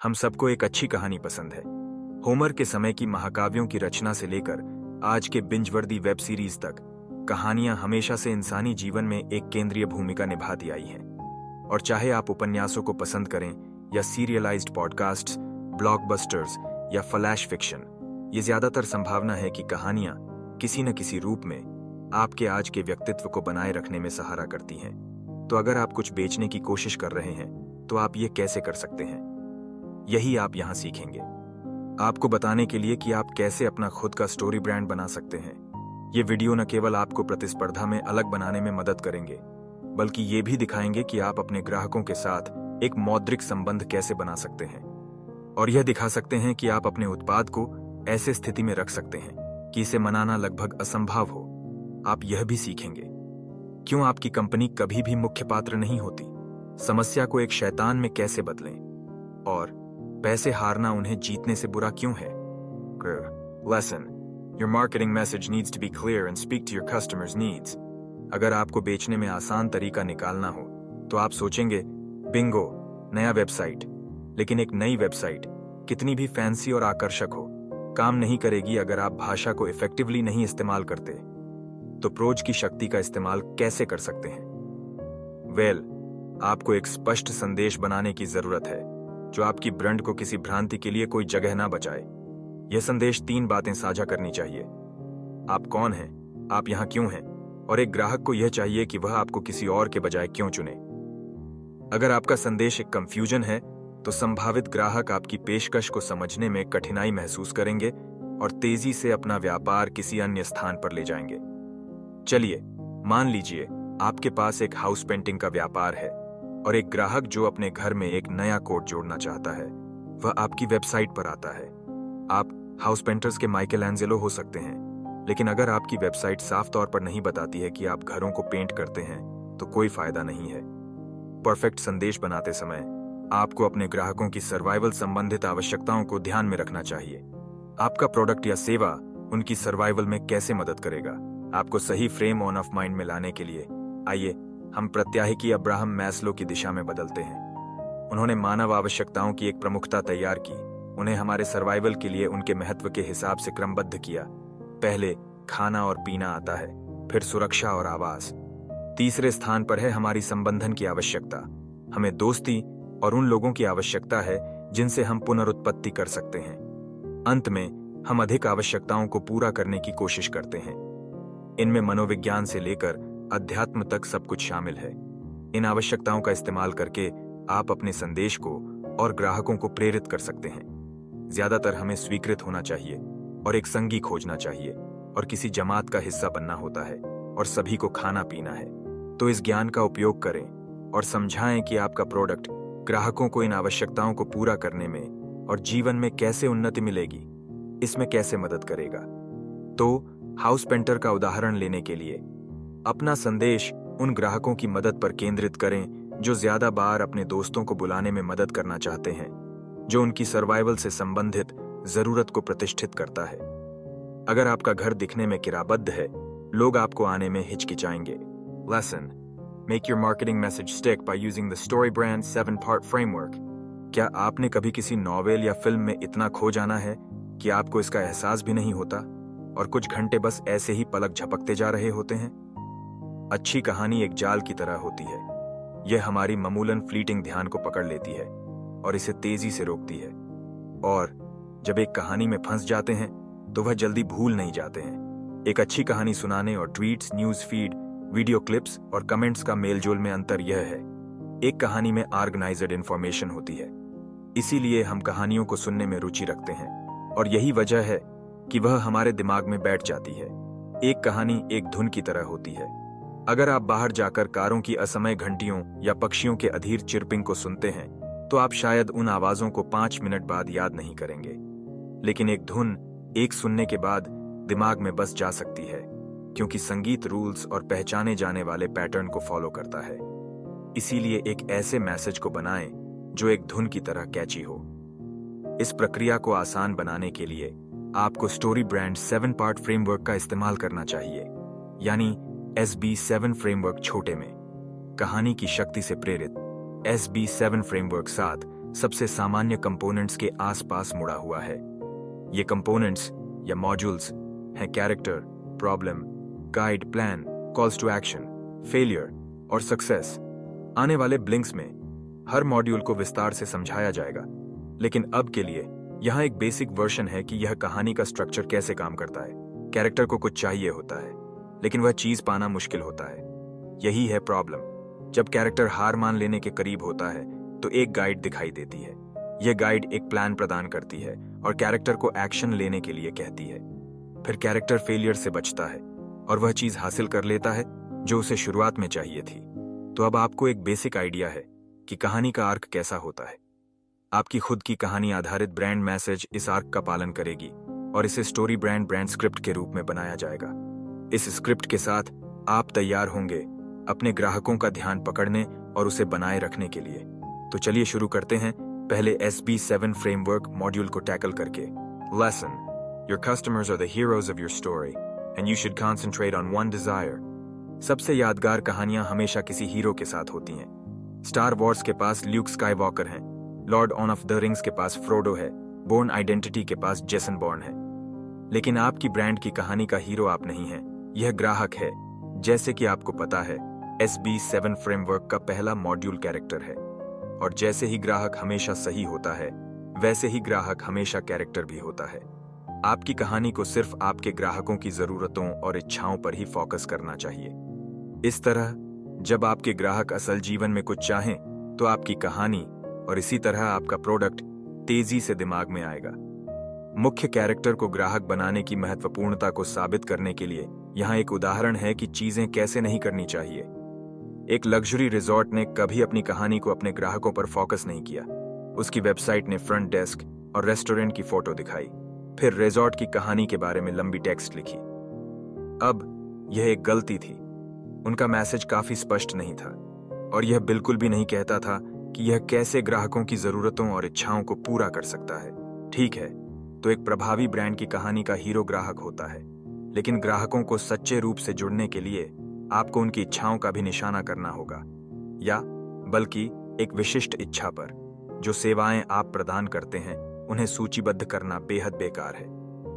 हम सबको एक अच्छी कहानी पसंद है। होमर के समय की महाकाव्यों की रचना से लेकर आज के बिंजवर्दी वेब सीरीज तक कहानियां हमेशा से इंसानी जीवन में एक केंद्रीय भूमिका निभाती आई हैं। और चाहे आप उपन्यासों को पसंद करें या सीरियलाइज्ड पॉडकास्ट्स, ब्लॉकबस्टर्स या फ्लैश फिक्शन, ये ज्यादातर संभावना है कि कहानियां किसी न किसी रूप में आपके आज के व्यक्तित्व को बनाए रखने में सहारा करती हैं। तो अगर आप कुछ बेचने की कोशिश कर रहे हैं तो आप ये कैसे कर सकते हैं, यही आप यहां सीखेंगे। आपको बताने के लिए कि आप कैसे अपना खुद का स्टोरी ब्रांड बना सकते हैं। ये वीडियो न केवल आपको प्रतिस्पर्धा में अलग बनाने में मदद करेंगे, बल्कि ये भी दिखाएंगे कि आप अपने ग्राहकों के साथ एक मौद्रिक संबंध कैसे बना सकते हैं। और यह दिखा सकते हैं कि आप अपने उत्पाद को ऐसे स्थिति में रख सकते हैं कि इसे मनाना लगभग असंभव हो। आप यह भी सीखेंगे क्यों आपकी कंपनी कभी भी मुख्य पात्र नहीं होती, समस्या को एक शैतान में कैसे बदलें, और पैसे हारना उन्हें जीतने से बुरा क्यों है। Lesson: Your marketing message needs to be clear and speak to your customers' needs. अगर आपको बेचने में आसान तरीका निकालना हो तो आप सोचेंगे, बिंगो, नया वेबसाइट। लेकिन एक नई वेबसाइट कितनी भी फैंसी और आकर्षक हो, काम नहीं करेगी अगर आप भाषा को इफेक्टिवली नहीं इस्तेमाल करते। तो प्रोज की शक्ति का इस्तेमाल कैसे कर सकते हैं? आपको एक स्पष्ट संदेश बनाने की जरूरत है जो आपकी ब्रांड को किसी भ्रांति के लिए कोई जगह ना बचाए। यह संदेश 3 बातें साझा करनी चाहिए: आप कौन हैं, आप यहां क्यों हैं, और एक ग्राहक को यह चाहिए कि वह आपको किसी और के बजाय क्यों चुने। अगर आपका संदेश एक कंफ्यूजन है तो संभावित ग्राहक आपकी पेशकश को समझने में कठिनाई महसूस करेंगे और तेजी से अपना व्यापार किसी अन्य स्थान पर ले जाएंगे। चलिए मान लीजिए आपके पास एक हाउस पेंटिंग का व्यापार है और एक ग्राहक जो अपने घर में एक नया कोड जोड़ना चाहता है वह आपकी वेबसाइट पर आता है। आप हाउस पेंटर्स के माइकल एंजेलो हो सकते हैं, लेकिन अगर आपकी वेबसाइट साफ तौर पर नहीं बताती है कि आप घरों को पेंट करते हैं तो कोई फायदा नहीं है। परफेक्ट संदेश बनाते समय आपको अपने ग्राहकों की सर्वाइवल संबंधित आवश्यकताओं को ध्यान में रखना चाहिए। आपका प्रोडक्ट या सेवा उनकी सर्वाइवल में कैसे मदद करेगा। आपको सही फ्रेम ऑन ऑफ माइंड में लाने के लिए आइए हम प्रत्याशिकी अब्राहम मैस्लो की दिशा में बदलते हैं। उन्होंने मानव आवश्यकताओं की एक प्रमुखता तैयार की, उन्हें हमारे सर्वाइवल के लिए उनके महत्व के हिसाब से क्रमबद्ध किया। पहले खाना और पीना आता है, फिर सुरक्षा और आवास। तीसरे स्थान पर है हमारी संबंधन की आवश्यकता। हमें दोस्ती और उन लोगों की आवश्यकता है जिनसे हम पुनरुत्पत्ति कर सकते हैं। अंत में हम अधिक आवश्यकताओं को पूरा करने की कोशिश करते हैं। इनमें मनोविज्ञान से लेकर अध्यात्म तक सब कुछ शामिल है। इन आवश्यकताओं का इस्तेमाल करके आप अपने संदेश को और ग्राहकों को प्रेरित कर सकते हैं। ज्यादातर हमें स्वीकृत होना चाहिए और एक संगी खोजना चाहिए और किसी जमात का हिस्सा बनना होता है और सभी को खाना पीना है। तो इस ज्ञान का उपयोग करें और समझाएं कि आपका प्रोडक्ट ग्राहकों को इन आवश्यकताओं को पूरा करने में और जीवन में कैसे उन्नति मिलेगी, इसमें कैसे मदद करेगा। तो हाउस पेंटर का उदाहरण लेने के लिए अपना संदेश उन ग्राहकों की मदद पर केंद्रित करें जो ज्यादा बार अपने दोस्तों को बुलाने में मदद करना चाहते हैं, जो उनकी सर्वाइवल से संबंधित जरूरत को प्रतिष्ठित करता है। अगर आपका घर दिखने में किराबद्ध है, लोग आपको आने में हिचकिचाएंगे। Lesson: Make your marketing message stick by using the StoryBrand 7-part framework. क्या आपने कभी किसी नॉवेल या फिल्म में इतना खो जाना है कि आपको इसका एहसास भी नहीं होता और कुछ घंटे बस ऐसे ही पलक झपकते जा रहे होते हैं? अच्छी कहानी एक जाल की तरह होती है। यह हमारी मामूलन फ्लीटिंग ध्यान को पकड़ लेती है और इसे तेजी से रोकती है। और जब एक कहानी में फंस जाते हैं तो वह जल्दी भूल नहीं जाते हैं। एक अच्छी कहानी सुनाने और tweets, news feed, video clips और कमेंट्स का मेलजोल में अंतर यह है, एक कहानी में ऑर्गेनाइज्ड इंफॉर्मेशन होती है, इसीलिए हम कहानियों को सुनने में रुचि रखते हैं और यही वजह है कि वह हमारे दिमाग में बैठ जाती है। एक कहानी एक धुन की तरह होती है। अगर आप बाहर जाकर कारों की असमय घंटियों या पक्षियों के अधीर चिरपिंग को सुनते हैं तो आप शायद उन आवाजों को 5 मिनट बाद याद नहीं करेंगे, लेकिन एक धुन एक सुनने के बाद दिमाग में बस जा सकती है, क्योंकि संगीत रूल्स और पहचाने जाने वाले पैटर्न को फॉलो करता है। इसीलिए एक ऐसे मैसेज को बनाएं जो एक धुन की तरह कैची हो। इस प्रक्रिया को आसान बनाने के लिए आपको स्टोरी ब्रांड 7-part फ्रेमवर्क का इस्तेमाल करना चाहिए, यानी SB7 फ्रेमवर्क छोटे में कहानी की शक्ति से प्रेरित। SB7 फ्रेमवर्क 7 सबसे सामान्य कंपोनेंट्स के आसपास मुड़ा हुआ है। ये कंपोनेंट्स या मॉड्यूल्स हैं character, problem, guide, plan, calls to action, failure और सक्सेस। आने वाले ब्लिंक्स में हर मॉड्यूल को विस्तार से समझाया जाएगा, लेकिन अब के लिए यहाँ एक बेसिक वर्जन है कि यह कहानी का स्ट्रक्चर कैसे काम करता है। कैरेक्टर को कुछ चाहिए होता है, लेकिन वह चीज पाना मुश्किल होता है। यही है प्रॉब्लम। जब कैरेक्टर हार मान लेने के करीब होता है तो एक गाइड दिखाई देती है। यह गाइड एक प्लान प्रदान करती है और कैरेक्टर को एक्शन लेने के लिए कहती है। फिर कैरेक्टर फेलियर से बचता है और वह चीज हासिल कर लेता है जो उसे शुरुआत में चाहिए थी। तो अब आपको एक बेसिक आइडिया है कि कहानी का आर्क कैसा होता है। आपकी खुद की कहानी आधारित ब्रांड मैसेज इस आर्क का पालन करेगी और इसे स्टोरी ब्रांड स्क्रिप्ट के रूप में बनाया जाएगा। इस स्क्रिप्ट के साथ आप तैयार होंगे अपने ग्राहकों का ध्यान पकड़ने और उसे बनाए रखने के लिए। तो चलिए शुरू करते हैं पहले SB7 फ्रेमवर्क मॉड्यूल को टैकल करके। Lesson: your customers are the heroes of your story and you should concentrate on one desire. सबसे यादगार कहानियां हमेशा किसी हीरो के साथ होती हैं। स्टार वॉर्स के पास ल्यूक स्काईवॉकर हैं, लॉर्ड ऑफ द रिंग्स के पास फ्रोडो है, बोर्न आइडेंटिटी के पास जेसन बॉर्न है। लेकिन आपकी ब्रांड की कहानी का हीरो आप नहीं हैं, यह ग्राहक है। जैसे कि आपको पता है, SB7 फ्रेमवर्क का पहला मॉड्यूल कैरेक्टर है, और जैसे ही ग्राहक हमेशा सही होता है, वैसे ही ग्राहक हमेशा कैरेक्टर भी होता है। आपकी कहानी को सिर्फ आपके ग्राहकों की जरूरतों और इच्छाओं पर ही फोकस करना चाहिए। इस तरह जब आपके ग्राहक असल जीवन में कुछ चाहें, तो आपकी कहानी और इसी तरह आपका प्रोडक्ट तेजी से दिमाग में आएगा। मुख्य कैरेक्टर को ग्राहक बनाने की महत्वपूर्णता को साबित करने के लिए यहाँ एक उदाहरण है कि चीजें कैसे नहीं करनी चाहिए। एक लग्जरी रिजॉर्ट ने कभी अपनी कहानी को अपने ग्राहकों पर फोकस नहीं किया। उसकी वेबसाइट ने फ्रंट डेस्क और रेस्टोरेंट की फोटो दिखाई, फिर रिजॉर्ट की कहानी के बारे में लंबी टेक्स्ट लिखी। अब यह एक गलती थी। उनका मैसेज काफी स्पष्ट नहीं था और यह बिल्कुल भी नहीं कहता था कि यह कैसे ग्राहकों की जरूरतों और इच्छाओं को पूरा कर सकता है। ठीक है, तो एक प्रभावी ब्रांड की कहानी का हीरो ग्राहक होता है, लेकिन ग्राहकों को सच्चे रूप से जुड़ने के लिए आपको उनकी इच्छाओं का भी निशाना करना होगा, या बल्कि एक विशिष्ट इच्छा पर। जो सेवाएं आप प्रदान करते हैं उन्हें सूचीबद्ध करना बेहद बेकार है।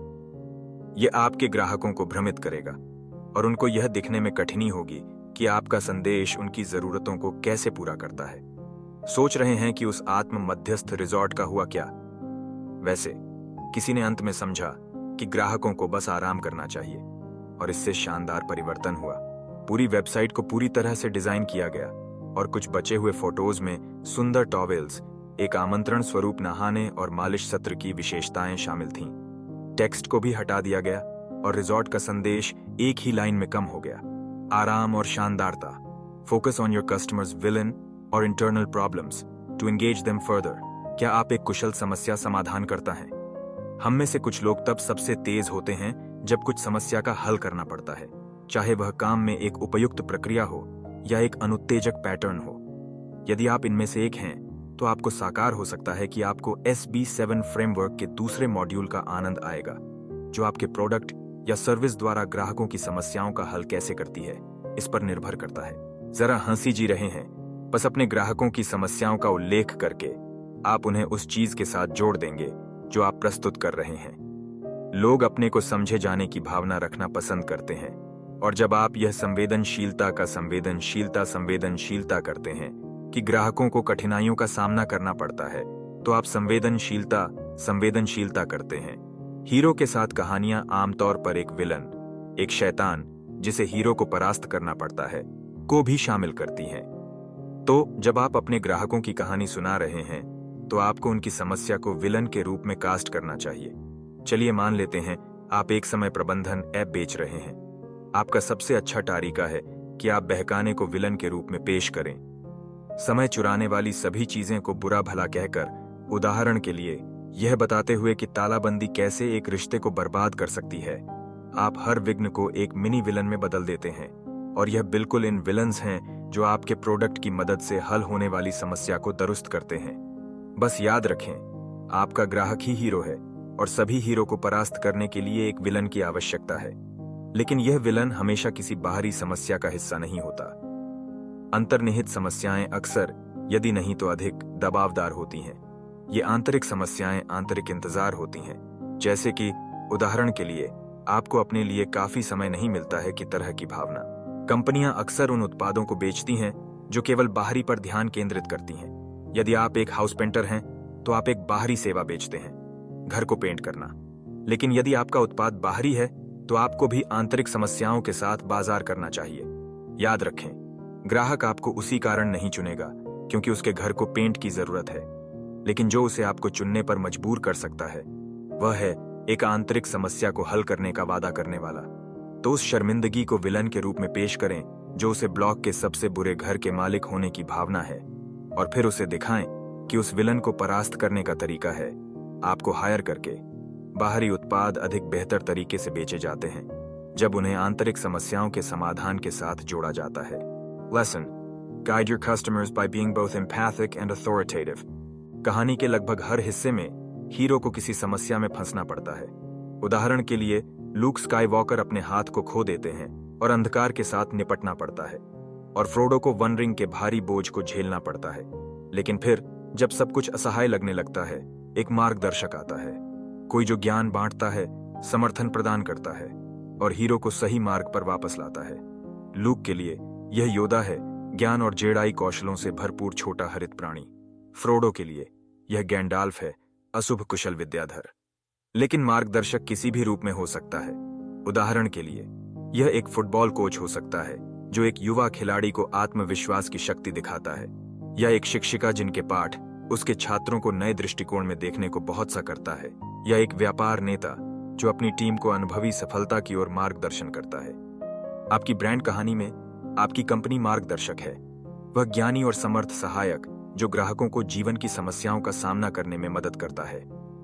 यह आपके ग्राहकों को भ्रमित करेगा और उनको यह दिखने में कठिनाई होगी कि आपका संदेश उनकी जरूरतों को कैसे पूरा करता है। सोच रहे हैं कि उस आत्म मध्यस्थ रिजॉर्ट का हुआ क्या? वैसे किसी ने अंत में समझा कि ग्राहकों को बस आराम करना चाहिए, और इससे शानदार परिवर्तन हुआ। पूरी वेबसाइट को पूरी तरह से डिजाइन किया गया और कुछ बचे हुए फोटोज में सुंदर टॉवेल्स, एक आमंत्रण स्वरूप नहाने और मालिश सत्र की विशेषताएं शामिल थीं। टेक्स्ट को भी हटा दिया गया और रिजॉर्ट का संदेश एक ही लाइन में कम हो गया: आराम और शानदारता। Focus on your customers villain और internal problems to engage them further. क्या आप एक कुशल समस्या समाधान करता है? हम में से कुछ लोग तब सबसे तेज होते हैं जब कुछ समस्या का हल करना पड़ता है, चाहे वह काम में एक उपयुक्त प्रक्रिया हो या एक अनुत्तेजक पैटर्न हो। यदि आप इनमें से एक हैं, तो आपको साकार हो सकता है कि आपको SB7 फ्रेमवर्क के दूसरे मॉड्यूल का आनंद आएगा, जो आपके प्रोडक्ट या सर्विस द्वारा ग्राहकों की समस्याओं का हल कैसे करती है, इस पर निर्भर करता है। जरा हंसी जी रहे हैं, बस अपने ग्राहकों की समस्याओं का उल्लेख करके आप उन्हें उस चीज के साथ जोड़ देंगे जो आप प्रस्तुत कर रहे हैं। लोग अपने को समझे जाने की भावना रखना पसंद करते हैं, और जब आप यह संवेदनशीलता करते हैं कि ग्राहकों को कठिनाइयों का सामना करना पड़ता है, तो आप संवेदनशीलता करते हैं। हीरो के साथ कहानियां आमतौर पर एक विलन, एक शैतान जिसे हीरो को परास्त करना पड़ता है, को भी शामिल करती हैं। तो जब आप अपने ग्राहकों की कहानी सुना रहे हैं, तो आपको उनकी समस्या को विलन के रूप में कास्ट करना चाहिए। चलिए मान लेते हैं आप एक समय प्रबंधन ऐप बेच रहे हैं। आपका सबसे अच्छा तरीका है कि आप बहकाने को विलन के रूप में पेश करें, समय चुराने वाली सभी चीजें को बुरा भला कहकर। उदाहरण के लिए यह बताते हुए कि तालाबंदी कैसे एक रिश्ते को बर्बाद कर सकती है। आप हर विघ्न को एक मिनी विलन में बदल देते हैं, और यह बिल्कुल इन विलन्स हैं जो आपके प्रोडक्ट की मदद से हल होने वाली समस्या को दुरुस्त करते हैं। बस याद रखें, आपका ग्राहक ही हीरो है और सभी हीरो को परास्त करने के लिए एक विलन की आवश्यकता है, लेकिन यह विलन हमेशा किसी बाहरी समस्या का हिस्सा नहीं होता। अंतर्निहित समस्याएं अक्सर, यदि नहीं तो अधिक, दबावदार होती हैं। ये आंतरिक समस्याएं आंतरिक इंतजार होती हैं, जैसे कि उदाहरण के लिए आपको अपने लिए काफी समय नहीं मिलता है की तरह की भावना। कंपनियां अक्सर उन उत्पादों को बेचती हैं जो केवल बाहरी पर ध्यान केंद्रित करती हैं। यदि आप एक हाउस पेंटर हैं तो आप एक बाहरी सेवा बेचते हैं, घर को पेंट करना। लेकिन यदि आपका उत्पाद बाहरी है तो आपको भी आंतरिक समस्याओं के साथ बाजार करना चाहिए। याद रखें, ग्राहक आपको उसी कारण नहीं चुनेगा क्योंकि उसके घर को पेंट की जरूरत है, लेकिन जो उसे आपको चुनने पर मजबूर कर सकता है वह है एक आंतरिक समस्या को हल करने का वादा करने वाला। तो उस शर्मिंदगी को विलन के रूप में पेश करें जो उसे ब्लॉक के सबसे बुरे घर के मालिक होने की भावना है, और फिर उसे दिखाएं कि उस विलन को परास्त करने का तरीका है आपको हायर करके। बाहरी उत्पाद अधिक बेहतर तरीके से बेचे जाते हैं जब उन्हें आंतरिक समस्याओं के समाधान के साथ जोड़ा जाता है। Lesson: Guide your customers by being both empathic and authoritative. कहानी के लगभग हर हिस्से में हीरो को किसी समस्या में फंसना पड़ता है। उदाहरण के लिए लूक स्काईवॉकर अपने हाथ को खो देते हैं और अंधकार के साथ निपटना पड़ता है, और फ्रोडो को वन रिंग के भारी बोझ को झेलना पड़ता है। लेकिन फिर जब सब कुछ असहाय लगने लगता है, एक मार्गदर्शक आता है, कोई जो ज्ञान बांटता है, समर्थन प्रदान करता है और हीरो को सही मार्ग पर वापस लाता है। लूक के लिए यह योदा है, ज्ञान और जेडाई कौशलों से भरपूर छोटा हरित प्राणी। फ्रोडो के लिए यह गैंडाल्फ है, अशुभ कुशल विद्याधर। लेकिन मार्गदर्शक किसी भी रूप में हो सकता है। उदाहरण के लिए यह एक फुटबॉल कोच हो सकता है जो एक युवा खिलाड़ी को आत्मविश्वास की शक्ति दिखाता है, या एक शिक्षिका जिनके पाठ उसके छात्रों को नए दृष्टिकोण में देखने को बहुत सा करता है, या एक व्यापार नेता जो अपनी टीम को अनुभवी सफलता की ओर मार्गदर्शन करता है। आपकी ब्रांड कहानी में आपकी कंपनी मार्गदर्शक है, वह ज्ञानी और समर्थ सहायक जो ग्राहकों को जीवन की समस्याओं का सामना करने में मदद करता है।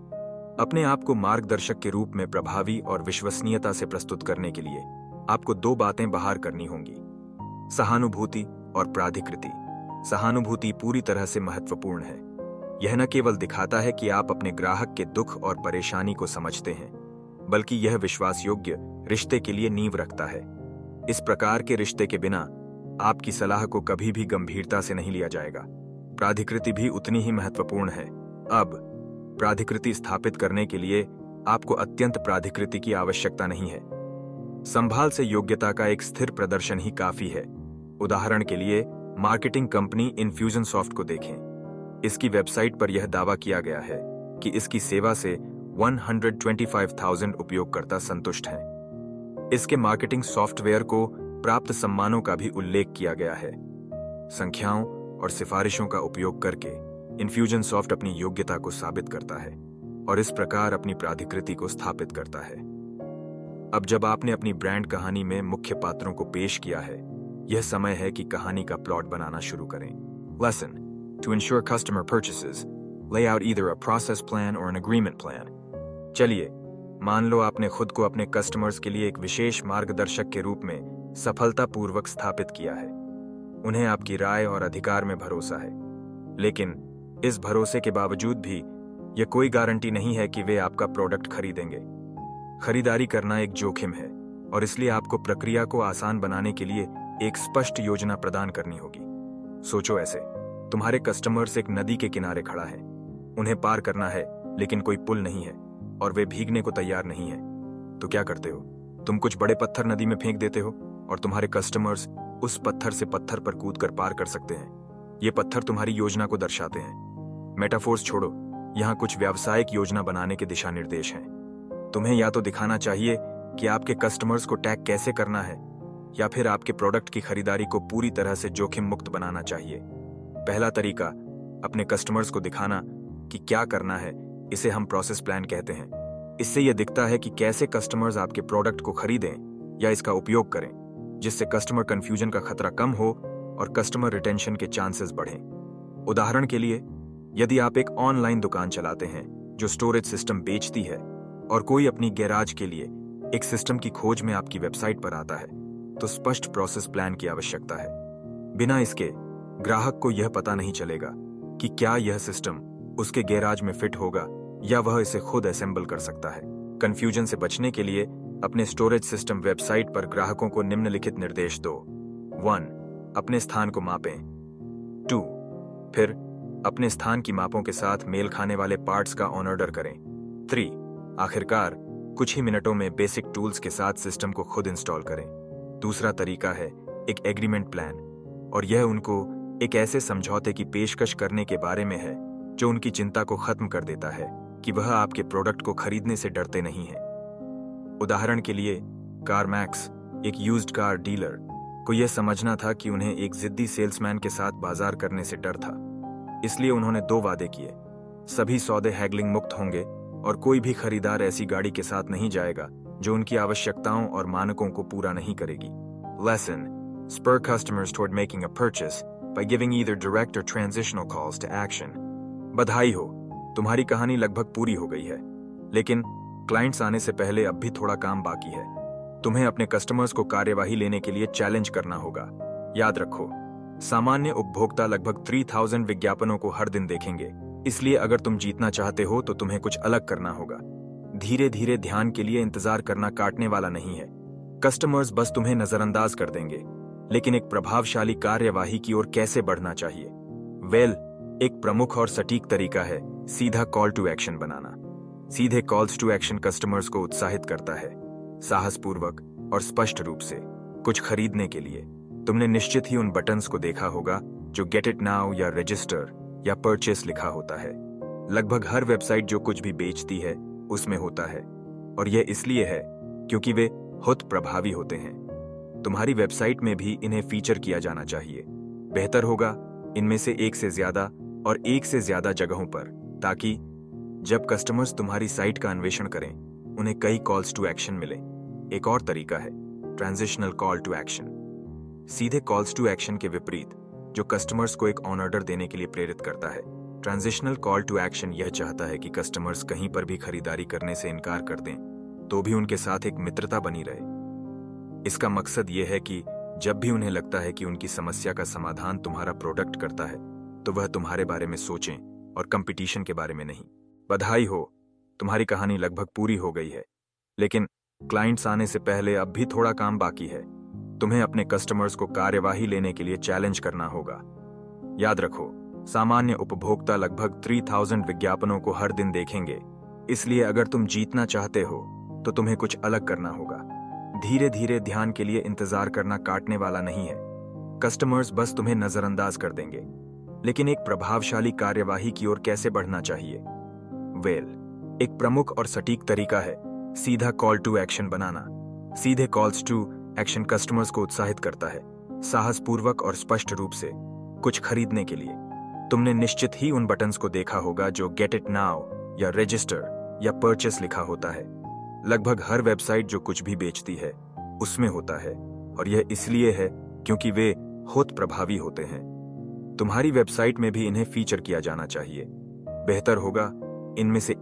अपने आप को मार्गदर्शक के रूप में प्रभावी और विश्वसनीयता से प्रस्तुत करने के लिए आपको दो बातें बाहर करनी होंगी: सहानुभूति और प्राधिकृति। सहानुभूति पूरी तरह से महत्वपूर्ण है। यह न केवल दिखाता है कि आप अपने ग्राहक के दुख और परेशानी को समझते हैं, बल्कि यह विश्वास योग्य रिश्ते के लिए नींव रखता है। इस प्रकार के रिश्ते के बिना आपकी सलाह को कभी भी गंभीरता से नहीं लिया जाएगा। प्राधिकृति भी उतनी ही महत्वपूर्ण है। अब प्राधिकृति स्थापित करने के लिए आपको अत्यंत प्राधिकृति की आवश्यकता नहीं है। संभाल से योग्यता का एक स्थिर प्रदर्शन ही काफी है। उदाहरण के लिए मार्केटिंग कंपनी इन्फ्यूजनसॉफ्ट को देखें। इसकी वेबसाइट पर यह दावा किया गया है कि इसकी सेवा से 125,000 उपयोगकर्ता संतुष्ट हैं। इसके मार्केटिंग सॉफ्टवेयर को प्राप्त सम्मानों का भी उल्लेख किया गया है। संख्याओं और सिफारिशों का उपयोग करके इन्फ्यूजनसॉफ्ट अपनी योग्यता को साबित करता है और इस प्रकार अपनी प्राधिकृति को स्थापित करता है। अब जब आपने अपनी ब्रांड कहानी में मुख्य पात्रों को पेश किया है, यह समय है कि कहानी का प्लॉट बनाना शुरू करें। Lesson: To ensure customer purchases, lay out either a process plan or an agreement plan. चलिए, मान लो आपने खुद को अपने कस्टमर्स के लिए एक विशेष मार्गदर्शक के रूप में सफलतापूर्वक स्थापित किया है। उन्हें आपकी राय और अधिकार में भरोसा है, लेकिन इस भरोसे के बावजूद भी यह कोई गारंटी नहीं है कि वे आपका प्रोडक्ट खरीदेंगे। खरीदारी करना एक जोखिम है और इसलिए आपको प्रक्रिया को आसान बनाने के लिए एक स्पष्ट योजना प्रदान करनी होगी। सोचो ऐसे, तुम्हारे कस्टमर्स एक नदी के किनारे खड़ा है, उन्हें पार करना है लेकिन कोई पुल नहीं है और वे भीगने को तैयार नहीं है। तो क्या करते हो? तुम कुछ बड़े पत्थर नदी में फेंक देते हो और तुम्हारे कस्टमर्स उस पत्थर से पत्थर पर कूदकर पार कर सकते हैं। ये पत्थर तुम्हारी योजना को दर्शाते हैं। मेटाफोर्स छोड़ो, यहाँ कुछ व्यावसायिक योजना बनाने के दिशा निर्देश हैं। तुम्हें या तो दिखाना चाहिए कि आपके कस्टमर्स को टैग कैसे करना है, या फिर आपके प्रोडक्ट की खरीदारी को पूरी तरह से जोखिम मुक्त बनाना चाहिए। पहला तरीका, अपने कस्टमर्स को दिखाना कि क्या करना है, इसे हम प्रोसेस प्लान कहते हैं। इससे यह दिखता है कि कैसे कस्टमर्स आपके प्रोडक्ट को खरीदें या इसका उपयोग करें, जिससे कस्टमर कंफ्यूजन का खतरा कम हो और कस्टमर रिटेंशन के चांसेस बढ़ें। उदाहरण के लिए, यदि आप एक ऑनलाइन दुकान चलाते हैं जो स्टोरेज सिस्टम बेचती है और कोई अपनी गैराज के लिए एक सिस्टम की खोज में आपकी वेबसाइट पर आता है, तो स्पष्ट प्रोसेस प्लान की आवश्यकता है। बिना इसके ग्राहक को यह पता नहीं चलेगा कि क्या यह सिस्टम उसके गैराज में फिट होगा या वह इसे खुद असेंबल कर सकता है। कंफ्यूजन से बचने के लिए अपने स्टोरेज सिस्टम वेबसाइट पर ग्राहकों को निम्नलिखित निर्देश दो। 1. अपने स्थान को मापें। 2. फिर अपने स्थान की मापों के साथ मेल खाने वाले पार्ट्स का ऑर्डर करें। 3. आखिरकार कुछ ही मिनटों में बेसिक टूल्स के साथ सिस्टम को खुद इंस्टॉल करें। दूसरा तरीका है एक एग्रीमेंट प्लान, और यह उनको एक ऐसे समझौते की पेशकश करने के बारे में है जो उनकी चिंता को खत्म कर देता है कि वह आपके प्रोडक्ट को खरीदने से डरते नहीं हैं। उदाहरण के लिए, CarMax, एक यूज्ड कार डीलर, को यह समझना था कि उन्हें एक जिद्दी सेल्समैन के साथ बाजार करने से डर था। इसलिए उन्होंने 2 वादे किए। सभी सौदे हैगलिंग मुक्त होंगे और कोई भी खरीदार ऐसी गाड़ी के साथ नहीं जाएगा जो उनकी आवश्यकताओं और मानकों को पूरा नहीं करेगी। Lesson: Spur customers toward making a purchase by giving either direct or transitional calls to action. बधाई हो, तुम्हारी कहानी लगभग पूरी हो गई है, लेकिन क्लाइंट्स आने से पहले अब भी थोड़ा काम बाकी है। तुम्हें अपने कस्टमर्स को कार्यवाही लेने के लिए चैलेंज करना होगा। याद रखो, सामान्य उपभोक्ता लगभग 3000 विज्ञापनों को हर दिन देखेंगे, इसलिए अगर तुम जीतना चाहते हो तो तुम्हें कुछ अलग करना होगा। धीरे धीरे ध्यान के लिए इंतजार करना काटने वाला नहीं है। कस्टमर्स बस तुम्हें नजरअंदाज कर देंगे, लेकिन एक प्रभावशाली कार्यवाही की ओर कैसे बढ़ना चाहिए? एक प्रमुख और सटीक तरीका है सीधा कॉल टू एक्शन बनाना। सीधे कॉल्स टू एक्शन कस्टमर्स को उत्साहित करता है, साहसपूर्वक और स्पष्ट रूप से कुछ खरीदने के लिए। तुमने निश्चित ही उन बटन्स को देखा होगा जो गेट इट नाउ या रजिस्टर या परचेस लिखा होता है। लगभग हर वेबसाइट जो कुछ भी बेचती है उसमें होता है, और यह इसलिए है क्योंकि वे बहुत प्रभावी होते हैं। तुम्हारी वेबसाइट में भी इन्हें फीचर किया जाना चाहिए। बेहतर होगा इनमें से एक से ज्यादा जगहों पर, ताकि जब कस्टमर्स तुम्हारी साइट का अन्वेषण करें उन्हें कई कॉल्स टू एक्शन मिले। एक और तरीका है ट्रांजिशनल कॉल टू एक्शन। सीधे कॉल्स टू एक्शन के विपरीत, जो कस्टमर्स को एक ऑन ऑर्डर देने के लिए प्रेरित करता है। ट्रांजिशनल कॉल टू एक्शन यह चाहता है कि कस्टमर्स कहीं पर भी खरीदारी करने से इनकार कर दें तो भी उनके साथ एक मित्रता बनी रहे। इसका मकसद यह है कि जब भी उन्हें लगता है कि उनकी समस्या का समाधान तुम्हारा प्रोडक्ट करता है तो वह तुम्हारे बारे में सोचें और कंपटीशन के बारे में नहीं। बधाई हो, तुम्हारी कहानी लगभग पूरी हो गई है, लेकिन क्लाइंट्स आने से पहले अब भी थोड़ा काम बाकी है। तुम्हें अपने कस्टमर्स को कार्यवाही लेने के लिए चैलेंज करना होगा। याद रखो, सामान्य उपभोक्ता लगभग 3000 विज्ञापनों को हर दिन देखेंगे, इसलिए अगर तुम जीतना चाहते हो तो तुम्हें कुछ अलग करना होगा। धीरे धीरे ध्यान के लिए इंतजार करना काटने वाला नहीं है। कस्टमर्स बस तुम्हें नजरअंदाज कर देंगे, लेकिन एक प्रभावशाली कार्यवाही की ओर कैसे बढ़ना चाहिए? एक प्रमुख और सटीक तरीका है सीधा कॉल टू एक्शन बनाना। सीधे कॉल्स टू एक्शन कस्टमर्स को उत्साहित करता है, साहसपूर्वक और स्पष्ट रूप से कुछ खरीदने के लिए। तुमने निश्चित ही उन बटन्स को देखा होगा जो गेट इट नाउ या रजिस्टर या परचेस लिखा होता है। लगभग हर वेबसाइट जो कुछ भी बेचती है उसमें होता है, और यह इसलिए है क्योंकि वे बहुत प्रभावी होते हैं। तुम्हारी वेबसाइट में भी इन्हें फीचर किया जाना चाहिए। बेहतर होगा इनमें से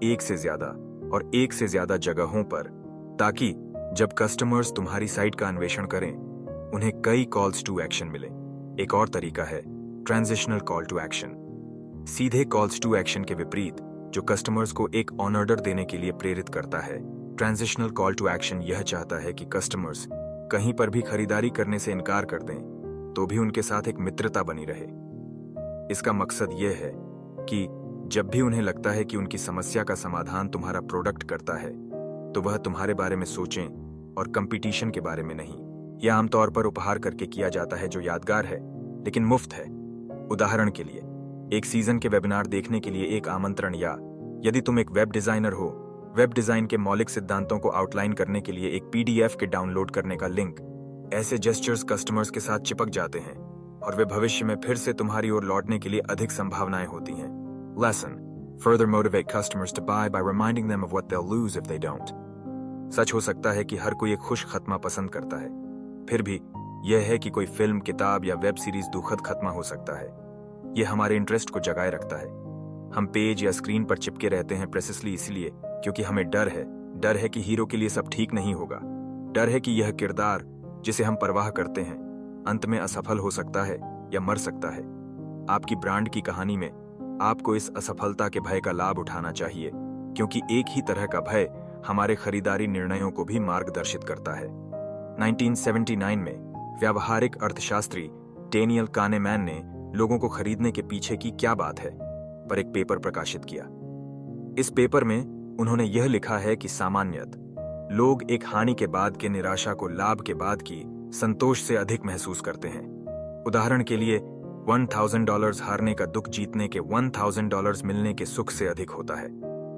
एक से ज्यादा जगहों पर, ताकि जब कस्टमर्स तुम्हारी साइट का अन्वेषण करें उन्हें कई कॉल्स टू एक्शन मिले। एक और तरीका है ट्रांजिशनल कॉल टू एक्शन। सीधे कॉल्स टू एक्शन के विपरीत, जो कस्टमर्स को एक ऑन ऑर्डर देने के लिए प्रेरित करता है। ट्रांजिशनल कॉल टू एक्शन यह चाहता है कि कस्टमर्स कहीं पर भी खरीदारी करने से इनकार कर दें तो भी उनके साथ एक मित्रता बनी रहे। इसका मकसद यह है कि जब भी उन्हें लगता है कि उनकी समस्या का समाधान तुम्हारा प्रोडक्ट करता है तो वह तुम्हारे बारे में सोचें और कंपटीशन के बारे में नहीं। यह आमतौर पर उपहार करके किया जाता है जो यादगार है लेकिन मुफ्त है। उदाहरण के लिए, एक सीजन के वेबिनार देखने के लिए एक आमंत्रण, या यदि तुम एक वेब डिजाइनर हो, वेब डिजाइन के मौलिक सिद्धांतों को आउटलाइन करने के लिए एक PDF के डाउनलोड करने का लिंक। ऐसे जेस्चर्स कस्टमर्स के साथ चिपक जाते हैं और वे भविष्य में फिर से तुम्हारी ओर लौटने के लिए अधिक संभावनाएं होती हैं। Lesson: Further motivate customers to buy by reminding them of what they'll lose if they don't. सच हो सकता है कि हर कोई एक खुश खत्मा पसंद करता है, फिर भी यह है कि कोई फिल्म, किताब या वेब सीरीज दुखद खत्मा हो सकता है। यह हमारे इंटरेस्ट को जगाए रखता है। हम पेज या स्क्रीन पर चिपके रहते हैं प्रेसिसली इसलिए क्योंकि हमें डर है कि हीरो के लिए सब ठीक नहीं होगा। डर है कि यह किरदार जिसे हम परवाह करते हैं अंत में असफल हो सकता है या मर सकता है। आपकी ब्रांड की कहानी में आपको इस असफलता के भय का लाभ उठाना चाहिए, क्योंकि एक ही तरह का भय हमारे खरीदारी निर्णयों को भी मार्गदर्शित करता है। 1979 में व्यावहारिक अर्थशास्त्री डेनियल कानेमैन ने लोगों को खरीदने के पीछे की क्या बात है पर एक पेपर प्रकाशित किया। इस पेपर में उन्होंने यह लिखा है कि सामान्यतः लोग एक हानि के बाद के निराशा को लाभ के बाद की संतोष से अधिक महसूस करते हैं। उदाहरण के लिए $1000 हारने का दुख जीतने के $1000 मिलने के सुख से अधिक होता है।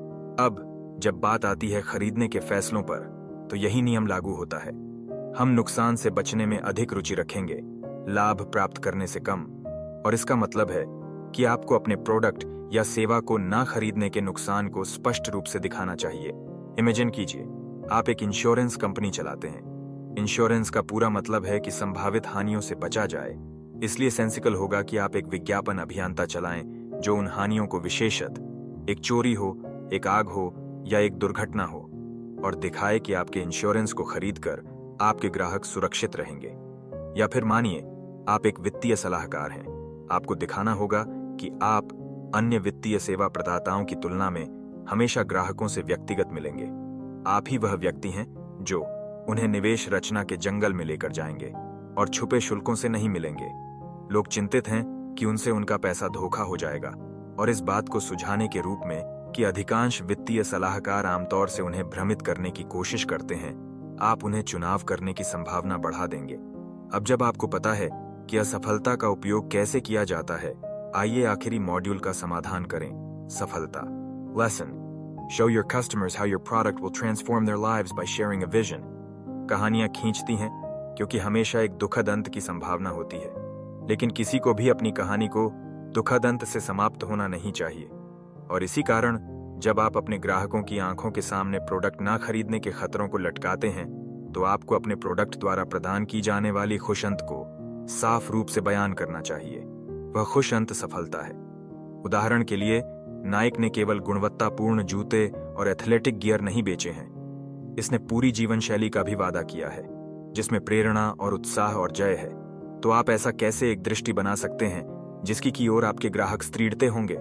अब जब बात आती है खरीदने के फैसलों पर, तो यही नियम लागू होता है। हम नुकसान से बचने में अधिक रुचि रखेंगे, लाभ प्राप्त करने से कम। और इसका मतलब है कि आपको अपने प्रोडक्ट या सेवा को ना खरीदने के नुकसान को स्पष्ट रूप से दिखाना चाहिए। इमेजिन कीजिए, आप एक इंश्योरेंस कंपनी चलाते हैं। इंश्योरेंस का पूरा मतलब है कि संभावित हानियों से बचा जाए। इसलिए सेंसिकल होगा कि आप एक विज्ञापन अभियान्ता चलाएं जो उन हानियों को विशेषतः एक चोरी हो, एक आग हो या एक दुर्घटना हो, और दिखाए कि आपके इंश्योरेंस को खरीदकर आपके ग्राहक सुरक्षित रहेंगे। या फिर मानिए आप एक वित्तीय सलाहकार हैं। आपको दिखाना होगा कि आप अन्य वित्तीय सेवा प्रदाताओं की तुलना में हमेशा ग्राहकों से व्यक्तिगत मिलेंगे। आप ही वह व्यक्ति हैं जो उन्हें निवेश रचना के जंगल में लेकर जाएंगे और छुपे शुल्कों से नहीं मिलेंगे। लोग चिंतित हैं कि उनसे उनका पैसा धोखा हो जाएगा, और इस बात को सुझाने के रूप में कि अधिकांश वित्तीय सलाहकार आमतौर से उन्हें भ्रमित करने की कोशिश करते हैं, आप उन्हें चुनाव करने की संभावना बढ़ा देंगे। अब जब आपको पता है कि असफलता का उपयोग कैसे किया जाता है, आइए आखिरी मॉड्यूल का समाधान करें। सफलता lesson. Show your customers how your product will transform their lives by sharing a vision. कहानियां खींचती हैं क्योंकि हमेशा एक दुखद अंत की संभावना होती है, लेकिन किसी को भी अपनी कहानी को दुखद अंत से समाप्त होना नहीं चाहिए। और इसी कारण जब आप अपने ग्राहकों की आंखों के सामने प्रोडक्ट ना खरीदने के खतरों को लटकाते हैं, तो आपको अपने प्रोडक्ट द्वारा प्रदान की जाने वाली खुश अंत को साफ रूप से बयान करना चाहिए। वह खुश अंत सफलता है। उदाहरण के लिए, नाइक ने केवल गुणवत्तापूर्ण जूते और एथलेटिक गियर नहीं बेचे हैं, इसने पूरी जीवन शैली का भी वादा किया है जिसमें प्रेरणा और उत्साह और जय है। तो आप ऐसा कैसे एक दृष्टि बना सकते हैं जिसकी की ओर आपके ग्राहक स्त्रीड़ते होंगे?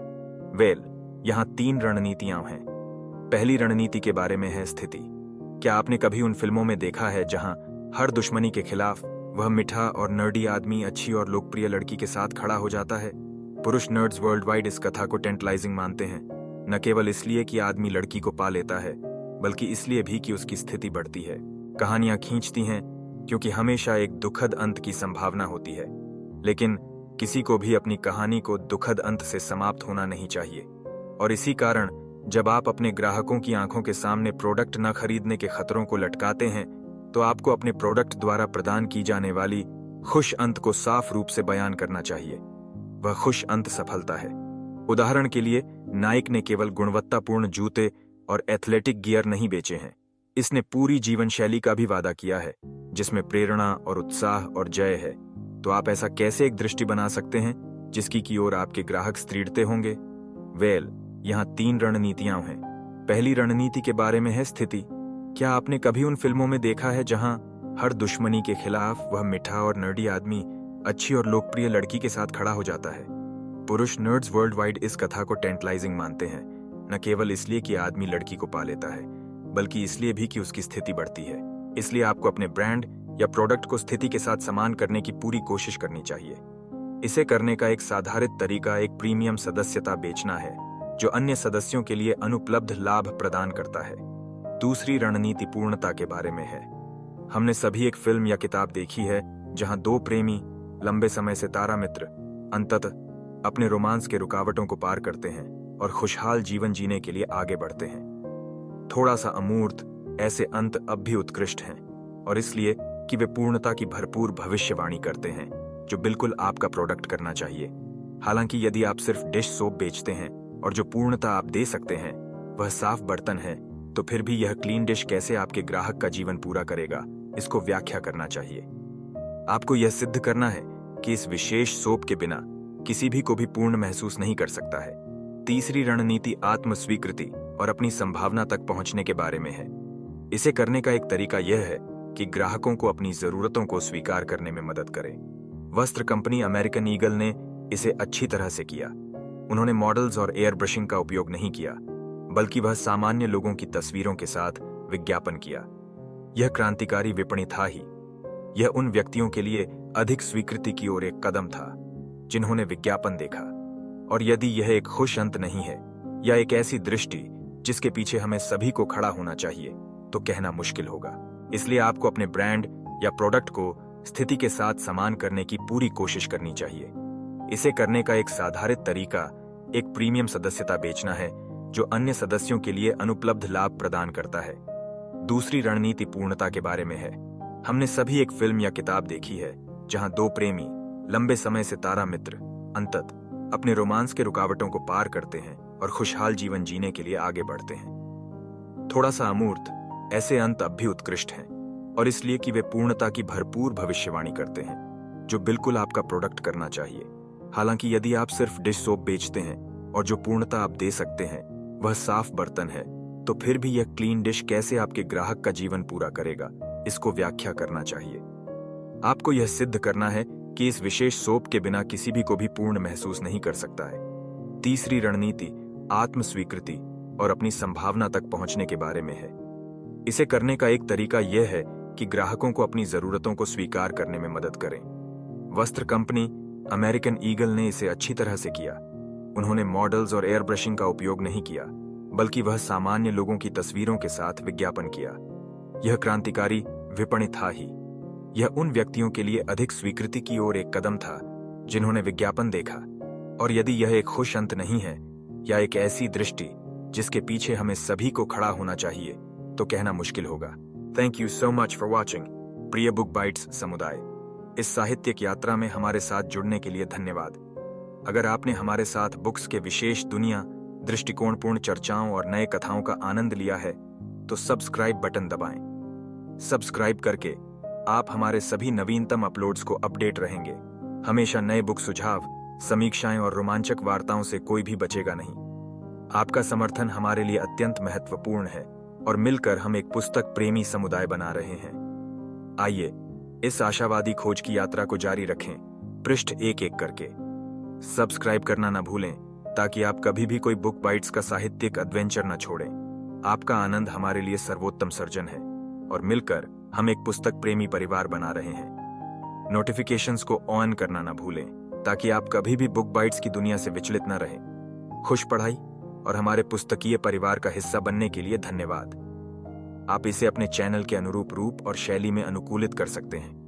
यहाँ 3 रणनीतियां हैं। पहली रणनीति के बारे में है स्थिति। क्या आपने कभी उन फिल्मों में देखा है जहां हर दुश्मनी के खिलाफ वह मीठा और नर्डी आदमी अच्छी और लोकप्रिय लड़की के साथ खड़ा हो जाता है? पुरुष नर्ड्स वर्ल्ड वाइड इस कथा को टेंटलाइजिंग मानते हैं, न केवल इसलिए कि आदमी लड़की को पा लेता है, बल्कि इसलिए भी कि उसकी स्थिति बढ़ती है। कहानियां खींचती हैं क्योंकि हमेशा एक दुखद अंत की संभावना होती है, लेकिन किसी को भी अपनी कहानी को दुखद अंत से समाप्त होना नहीं चाहिए। और इसी कारण जब आप अपने ग्राहकों की आंखों के सामने प्रोडक्ट न खरीदने के खतरों को लटकाते हैं, तो आपको अपने प्रोडक्ट द्वारा प्रदान की जाने वाली खुश अंत को साफ रूप से बयान करना चाहिए। वह खुश अंत सफलता है। उदाहरण के लिए, नाइक ने केवल गुणवत्तापूर्ण जूते और एथलेटिक गियर नहीं बेचे हैं, इसने पूरी जीवन शैली का भी वादा किया है जिसमें प्रेरणा और उत्साह और जय है। तो आप ऐसा कैसे एक दृष्टि बना सकते हैं जिसकी की ओर आपके ग्राहक स्त्रीड़ते होंगे? यहाँ 3 रणनीतियां हैं। पहली रणनीति के बारे में है स्थिति। क्या आपने कभी उन फिल्मों में देखा है जहां हर दुश्मनी के खिलाफ वह मीठा और नर्डी आदमी अच्छी और लोकप्रिय लड़की के साथ खड़ा हो जाता है? पुरुष नर्ड्स वर्ल्ड वाइड इस कथा को टेंटलाइजिंग मानते हैं, न केवल इसलिए कि आदमी लड़की को पा लेता है, बल्कि इसलिए भी कि उसकी स्थिति बढ़ती है। इसलिए आपको अपने ब्रांड या प्रोडक्ट को स्थिति के साथ समान करने की पूरी कोशिश करनी चाहिए। इसे करने का एक साधारित तरीका एक प्रीमियम सदस्यता बेचना है जो अन्य सदस्यों के लिए अनुपलब्ध लाभ प्रदान करता है। दूसरी रणनीति पूर्णता के बारे में है। हमने सभी एक फिल्म या किताब देखी है जहां 2 प्रेमी लंबे समय से तारा मित्र अंततः अपने रोमांस के रुकावटों को पार करते हैं और खुशहाल जीवन जीने के लिए आगे बढ़ते हैं। थोड़ा सा अमूर्त, ऐसे अंत अब भी उत्कृष्ट हैं, और इसलिए कि वे पूर्णता की भरपूर भविष्यवाणी करते हैं जो बिल्कुल आपका प्रोडक्ट करना चाहिए। हालांकि यदि आप सिर्फ डिश सोप बेचते हैं और जो पूर्णता आप दे सकते हैं वह साफ बर्तन है, तो फिर भी यह क्लीन डिश कैसे आपके ग्राहक का जीवन पूरा करेगा, इसको व्याख्या करना चाहिए। आपको यह सिद्ध करना है कि इस विशेष सोप के बिना किसी भी को भी पूर्ण महसूस नहीं कर सकता है। तीसरी रणनीति आत्म स्वीकृति और अपनी संभावना तक पहुंचने के बारे में है। इसे करने का एक तरीका यह है कि ग्राहकों को अपनी जरूरतों को स्वीकार करने में मदद करें। वस्त्र कंपनी अमेरिकन ईगल ने इसे अच्छी तरह से किया। उन्होंने मॉडल्स और एयर ब्रशिंग का उपयोग नहीं किया, बल्कि वह सामान्य लोगों की तस्वीरों के साथ विज्ञापन किया। यह क्रांतिकारी विपणी था ही। यह उन व्यक्तियों के लिए अधिक स्वीकृति की ओर एक कदम था जिन्होंने विज्ञापन देखा और यदि यह एक खुश अंत नहीं है या एक ऐसी दृष्टि जिसके पीछे हमें सभी को खड़ा होना चाहिए, तो कहना मुश्किल होगा। इसलिए आपको अपने ब्रांड या प्रोडक्ट को स्थिति के साथ समान करने की पूरी कोशिश करनी चाहिए। इसे करने का एक साधारण तरीका एक प्रीमियम सदस्यता बेचना है, जो अन्य सदस्यों के लिए अनुपलब्ध लाभ प्रदान करता है। दूसरी रणनीति पूर्णता के बारे में है। हमने सभी एक फिल्म या किताब देखी है जहां दो प्रेमी लंबे समय से तारा मित्र अंततः अपने रोमांस के रुकावटों को पार करते हैं और खुशहाल जीवन जीने के लिए आगे बढ़ते हैं। थोड़ा सा अमूर्त, ऐसे अंत अब भी उत्कृष्ट हैं, और इसलिए कि वे पूर्णता की भरपूर भविष्यवाणी करते हैं, जो बिल्कुल आपका प्रोडक्ट करना चाहिए। हालांकि यदि आप सिर्फ डिश सोप बेचते हैं और जो पूर्णता आप दे सकते हैं वह साफ बर्तन है, तो फिर भी यह क्लीन डिश कैसे आपके ग्राहक का जीवन पूरा करेगा, इसको व्याख्या करना चाहिए। आपको यह सिद्ध करना है कि इस विशेष सोप के बिना किसी भी को भी पूर्ण महसूस नहीं कर सकता है। तीसरी रणनीति आत्म स्वीकृति और अपनी संभावना तक पहुंचने के बारे में है। इसे करने का एक तरीका यह है कि ग्राहकों को अपनी जरूरतों को स्वीकार करने में मदद करें। वस्त्र कंपनी अमेरिकन ईगल ने इसे अच्छी तरह से किया। उन्होंने मॉडल्स और एयर ब्रशिंग का उपयोग नहीं किया, बल्कि वह सामान्य लोगों की तस्वीरों के साथ विज्ञापन किया। यह क्रांतिकारी विपणन था ही। यह उन व्यक्तियों के लिए अधिक स्वीकृति की ओर एक कदम था जिन्होंने विज्ञापन देखा। और यदि यह एक खुश अंत नहीं है या एक ऐसी दृष्टि जिसके पीछे हमें सभी को खड़ा होना चाहिए, तो कहना मुश्किल होगा। Thank you so much for watching. प्रिय बुक बाइट्स समुदाय, इस साहित्यिक यात्रा में हमारे साथ जुड़ने के लिए धन्यवाद। अगर आपने हमारे साथ बुक्स के विशेष दुनिया, दृष्टिकोणपूर्ण चर्चाओं और नए कथाओं का आनंद लिया है, तो सब्सक्राइब बटन दबाएं। सब्सक्राइब करके आप हमारे सभी नवीनतम अपलोड्स को अपडेट रहेंगे। हमेशा नए बुक सुझाव, समीक्षाएं और रोमांचक वार्ताओं से कोई भी बचेगा नहीं। आपका समर्थन हमारे लिए अत्यंत महत्वपूर्ण है और मिलकर हम एक पुस्तक प्रेमी समुदाय बना रहे हैं। आइए इस आशावादी खोज की यात्रा को जारी रखें, पृष्ठ एक एक करके। सब्सक्राइब करना न भूलें ताकि आप कभी भी कोई बुक बाइट्स का साहित्यिक एडवेंचर न छोड़ें। आपका आनंद हमारे लिए सर्वोत्तम सर्जन है और मिलकर हम एक पुस्तक प्रेमी परिवार बना रहे हैं। नोटिफिकेशंस को ऑन करना न भूलें ताकि आप कभी भी बुक बाइट्स की दुनिया से विचलित न रहें। खुश पढ़ाई और हमारे पुस्तकीय परिवार का हिस्सा बनने के लिए धन्यवाद। आप इसे अपने चैनल के अनुरूप रूप और शैली में अनुकूलित कर सकते हैं।